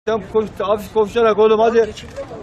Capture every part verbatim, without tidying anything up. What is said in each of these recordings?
Sen koş, hafif koşarak oğlum hadi.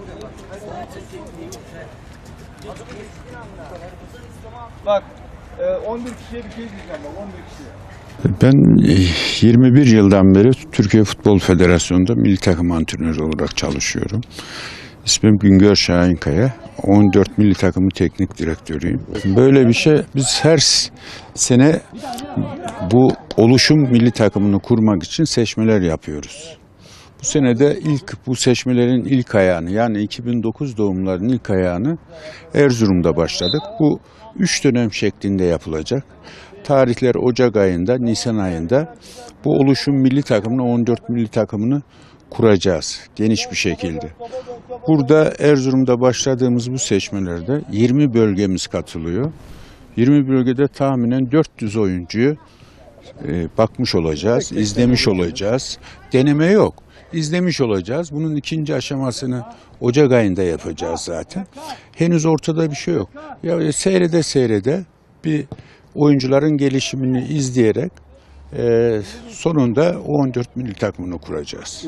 Bak, on bir kişiye bir şey diyeceğim bak, on bir kişiye. Ben yirmi bir yıldan beri Türkiye Futbol Federasyonu'nda milli takım antrenörü olarak çalışıyorum. İsmim Güngör Şahinkaya. on dört milli takımı teknik direktörüyüm. Böyle bir şey, biz her sene bu oluşum milli takımını kurmak için seçmeler yapıyoruz. Bu sene de ilk bu seçmelerin ilk ayağını, yani iki bin dokuz doğumluların ilk ayağını Erzurum'da başladık. Bu üç dönem şeklinde yapılacak. Tarihler Ocak ayında, Nisan ayında bu oluşum milli takımını, on dört milli takımını kuracağız geniş bir şekilde. Burada Erzurum'da başladığımız bu seçmelerde yirmi bölgemiz katılıyor. yirmi bölgede tahminen dört yüz oyuncuyu e, bakmış olacağız, izlemiş olacağız. Deneme yok. İzlemiş olacağız. Bunun ikinci aşamasını Ocak ayında yapacağız zaten. Henüz ortada bir şey yok. Ya seyrede seyrede bir oyuncuların gelişimini izleyerek e, sonunda on dört milli takımını kuracağız.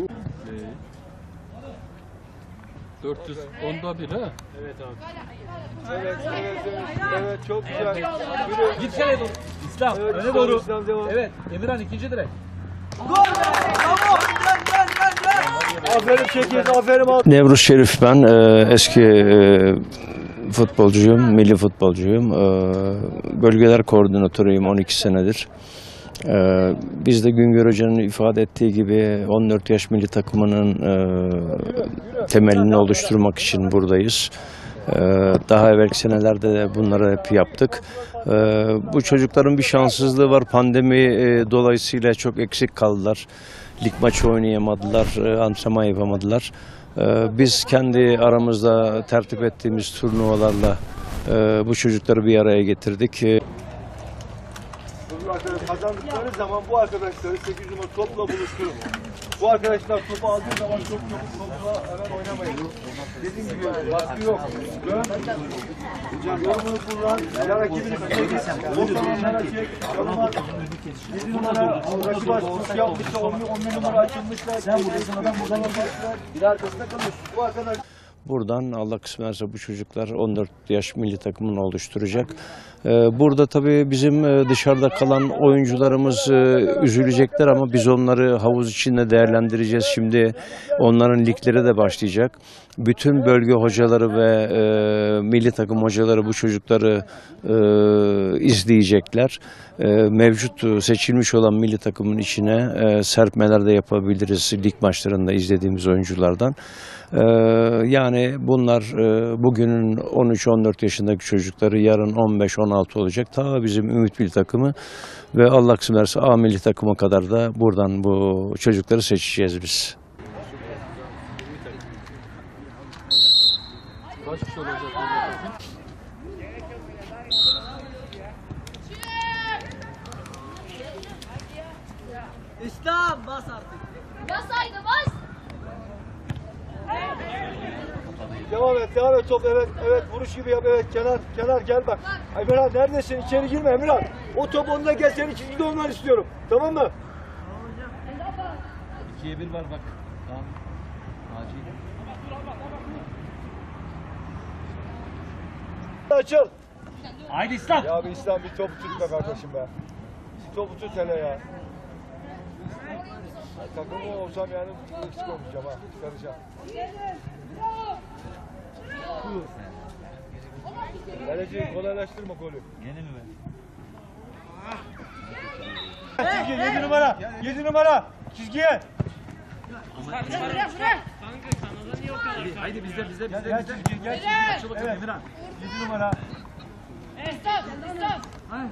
dört yüz onda bir ha? Evet abi. Evet, evet, evet, evet, çok güzel. Yürü. Git şöyle doğru. İslam, Evet, öne İslam, doğru. İslam, devam. Evet, Emirhan ikinci direk. Aferin Şekil, aferin abi. Nevruz Şerif ben. Ee, eski e, futbolcuyum, milli futbolcuyum. Ee, bölgeler koordinatörüyüm on iki senedir. Ee, biz de Güngör Hoca'nın ifade ettiği gibi on dört yaş milli takımının e, temelini oluşturmak için buradayız. Ee, daha evvelki senelerde de bunları hep yaptık. Ee, bu çocukların bir şanssızlığı var. Pandemi e, dolayısıyla çok eksik kaldılar. Lig maçı oynayamadılar, e, antrenman yapamadılar. Ee, biz kendi aramızda tertip ettiğimiz turnuvalarla e, bu çocukları bir araya getirdik. Bu arkadaşlar kazandıkları zaman bu arkadaşları sekiz numara topla buluşturun. Bu arkadaşlar topu aldığı zaman çok çok topla hemen oynamayın. Dediğim gibi baskı yok. Dön. Yorumunu kullan. Ya rakibini tutacak. Topla çek. Yoruma. yedi numara. Rakip açmış yapmışsa on bir numara açılmışlar. Sen buradasın adam buradan yapmışlar. Bir arkasında kalmış. Bu arkadaş. Buradan Allah kısmet ederse bu çocuklar on dört yaş milli takımını oluşturacak. Burada tabii bizim dışarıda kalan oyuncularımız üzülecekler ama biz onları havuz içinde değerlendireceğiz. Şimdi onların ligleri de başlayacak. Bütün bölge hocaları ve e, milli takım hocaları bu çocukları e, izleyecekler. E, mevcut seçilmiş olan milli takımın içine e, serpmeler de yapabiliriz lig maçlarında izlediğimiz oyunculardan. E, yani bunlar e, bugünün on üç on dört yaşındaki çocukları yarın on beş on altı olacak. Ta bizim Ümit milli takımı ve Allah kısmet ederse A milli takıma kadar da buradan bu çocukları seçeceğiz biz. Kaç kişi olacak? İslam bas artık. Bas haydi bas. Devam et, devam et top, evet, evet, vuruş gibi yap, evet, kenar, kenar gel bak. Emirhan neredesin? İçeri girme Emirhan. O top onda gel, senin çizgide olmanı istiyorum. Tamam mı? ikiye bir var bak. Tamam. Acil. Açıl. Haydi İslam. Ya bir İslam bir topu tut be kardeşim be. Bir topu tut hele ya. Takımı olsam yani eksik olmayacağım ha, çıkaracağım. Kaleciyi kolaylaştırma golü. Yeni mi be? Çizgi yedi numara, yedi numara, çizgiye. Haydi bizde bizde bizde. Gel çizgi, gel çizgi. Açıl bakalım Emirhan. yedi numara. Stop stop.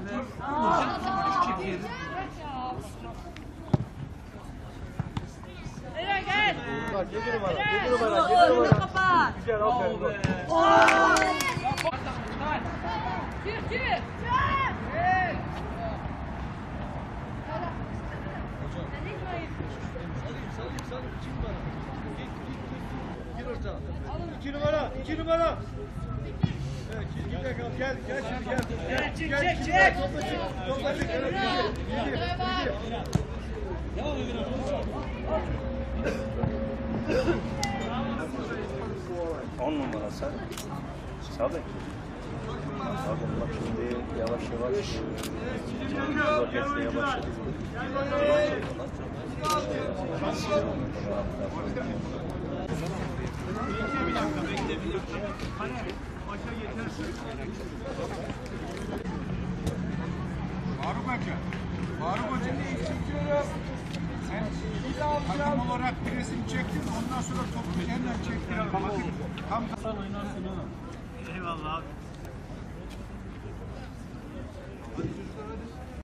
Nereye gel? Bak yedi numara, yedi numara, yedi numara. Güzel, aferin. Çık çık. İki numara, iki numara. Evet, çizgide kal, gel, gel şimdi gel. Gel, çık, gel, çık, çık. Topla çık, topla çık. Evet, yedi, yedi, yedi. On numara sen. Sadık. Sadık bak şimdi yavaş yavaş zor geçmeye başladı. Faruk Hoca, Faruk Hoca ne istiyoruz? Sen takım olarak bir resim çektin, ondan sonra topu hemen çektin. Bakın tam Eyvallah abi.